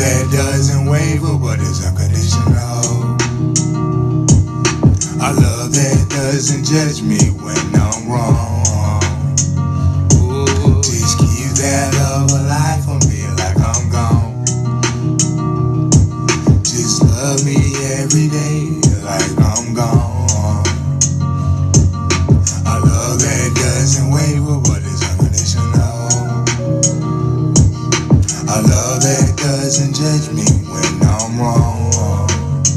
that doesn't waver, but it's unconditional. A love that doesn't judge me when I'm wrong. Just keep that love alive for me like I'm gone. Just love me every day like I'm gone. A love that doesn't waver, but it's unconditional. A love that doesn't judge me when I'm wrong.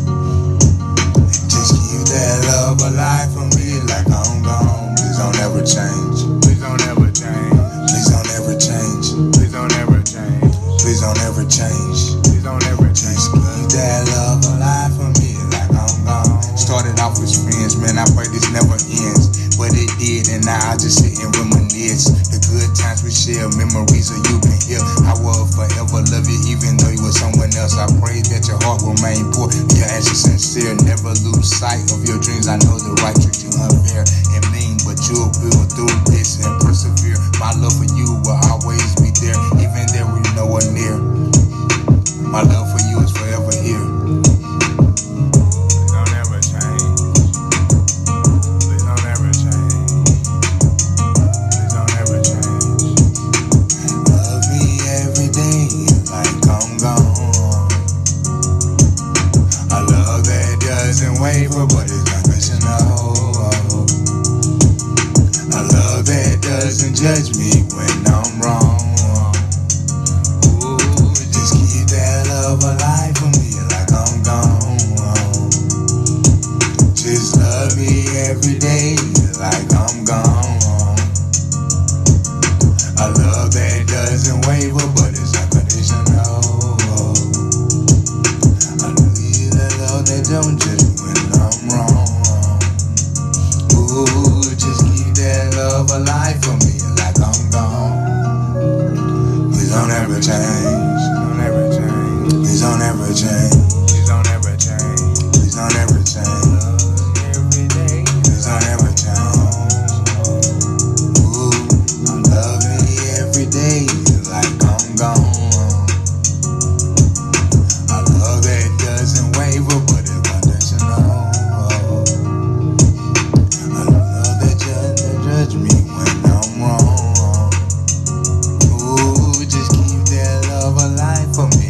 Just keep that love alive for me like I'm gone. Please don't ever change. Please don't ever change. Please don't ever change. Please don't ever change. Please don't ever change. Please don't ever change. Just keep that love alive for me like I'm gone. Started off as friends, man, I pray this never ends. But it did, and now I just sit and reminisce. The good times we share, memories of you been here. I will forever love you even though you were someone else. I pray that your heart remain pure, your actions sincere. Never lose sight of your dreams. I know the right treat you unfair and mean, but you'll build through this and persevere. My love for you will always be there, even there when you're nowhere near. My love for you is forever here. Waver, but it's unconditional. A love that doesn't judge me when I'm wrong. Ooh, just keep that love alive for me like I'm gone. Just love me every day like I'm gone. A love that doesn't waver, but it's unconditional. I need that love that don't judge me when I'm wrong. Ooh, just keep that love alive for me like I'm gone. Please don't ever change. Don't ever change. Please don't ever change. Please don't ever change. Please don't ever change. Every day. Please don't ever change. Ooh, I'm loving you every day like I'm gone. A love that doesn't waver, but it's unconditional. A love that doesn't judge me when I'm wrong. Ooh, just keep that love alive for me.